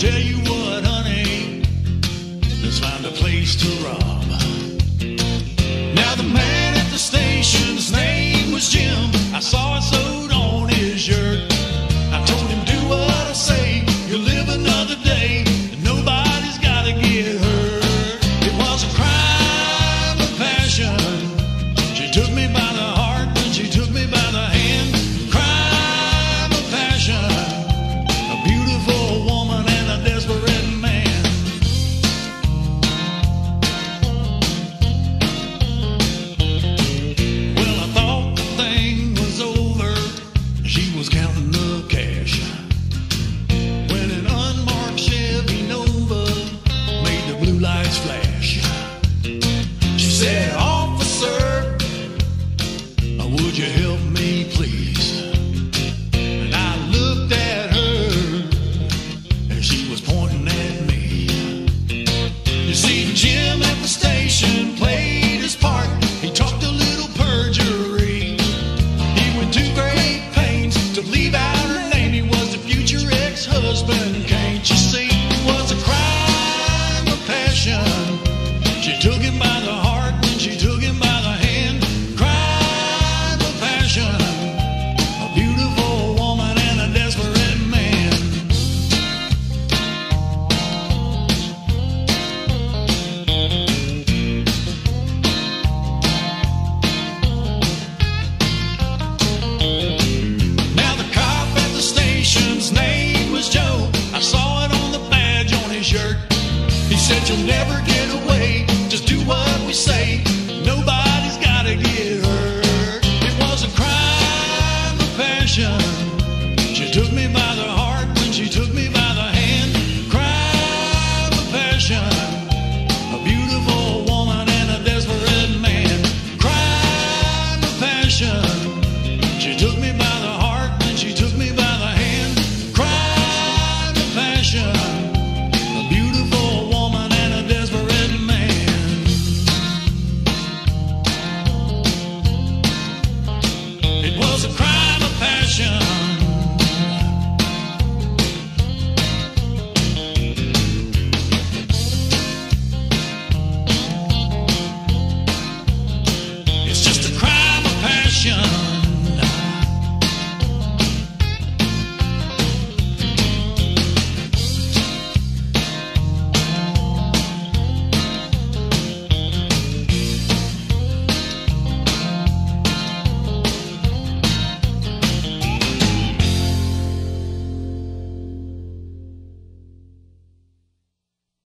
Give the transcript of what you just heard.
tell you what, honey, let's find a place to rob. Now the man at the station's name was Jim. I saw it sewed on his shirt. I told him, do what I say, you'll live another day, and nobody's gotta get hurt. It was a crime of passion. She took me by the heart and she took me by the hand. Crime of passion. A beautiful woman and a desperate man. Well, I thought the thing was over. She was counting the cash when an unmarked Chevy Nova made the blue lights flash. She said, officer, would you help me please? And I looked at her and she was pointing at me. You see, Jim at the station played his part. He talked a little perjury. He went to great pains to leave out her name. He was the future ex-husband.